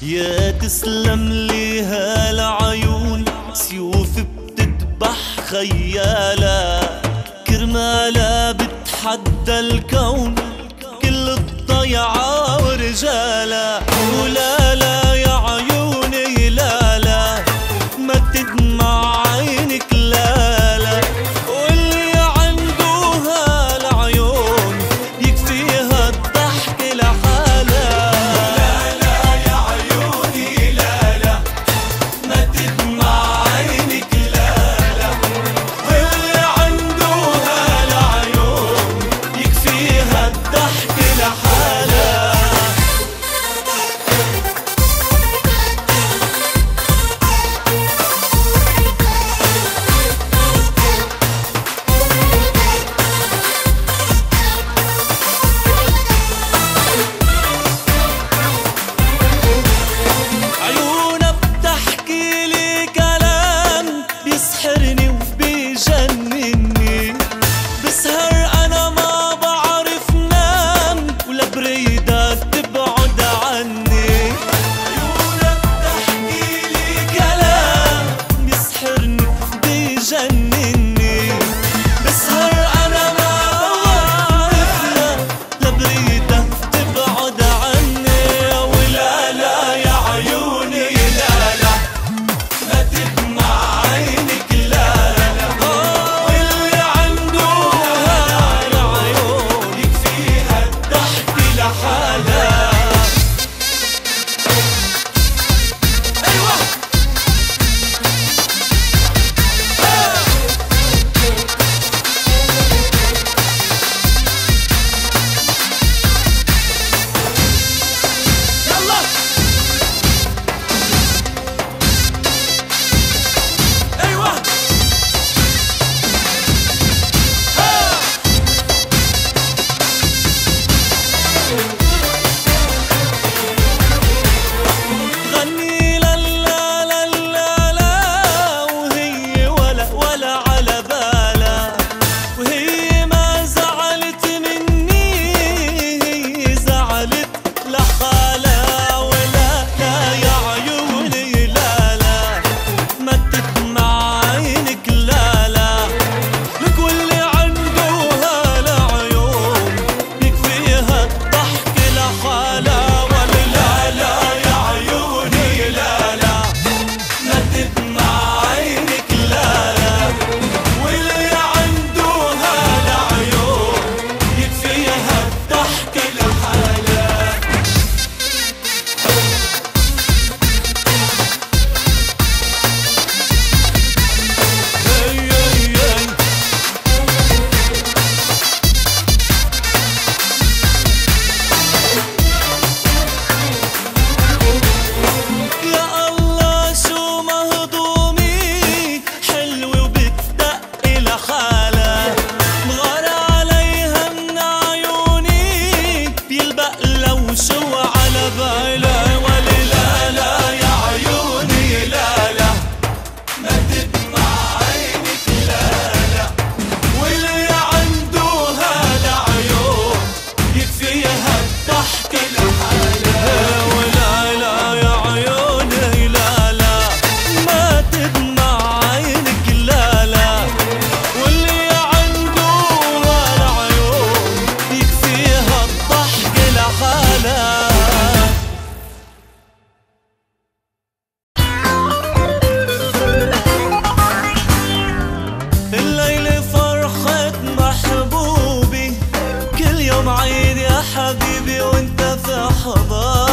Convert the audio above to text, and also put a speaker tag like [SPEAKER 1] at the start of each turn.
[SPEAKER 1] يا تسلم لي هالعيون، سيوف بتذبح خيالة، كرمالها بتحدى الكون كل الضيعة ورجالة. ولا لا يا عيوني لا لا، ما تدمع عينك لا لا، واللي عنده هالعيون يكفيها الضحك لحالها. لا لا يا عيوني لا لا، ما تدمع عينك لا لا، واللي عنده هالعيون يكفيها الضحك لحالها. عيونها بتحكي لي كلام بيسحرني وبيجنني، بسهر انا ما بعرف نام ولا بريدة تبعد عني. عيونها بتحكي لي كلام بيسحرني وبيجنني، بسهر انا ما بعرف نام لا بريدة تبعد عني. ولا لا يا عيوني لا لا، ما تدمع عينك لا لا، واللي عنده هالعيون يكفيها الضحك لحالها. ايوه يلا ايوه غني لا لا لا لا لا، وهي ولا على بالها، وهي ما زعلت مني، هي زعلت لحالها. ولا لا يا عيوني لا لا، ما تدمع عينك لا لا، لك واللي عنده هالعيون يكفيها الضحك لحالها. ولا لا لا يا عيوني لا لا، ما تدمع عينك لا لا، واللي عنده هالعيون يكفيها الضحك لحالها. يا الله شو مهضومي حلوة وبتدق لحالها، مغارة عليها من عيوني بيلبق لو شو على بالها. ولا لا لا يا عيوني لا لا، ما تدمع عينك لا لا، واللي عنده هالعيون يكفيها الضحك لحالها. ولا لا يا عيوني لا لا، ما تدمع عينك لا لا، واللي عنده هالعيون يكفيها الضحك لحالها. الليلة فرحة محبوبي، كل يوم عيد يا حبيبي وانت في حضاني.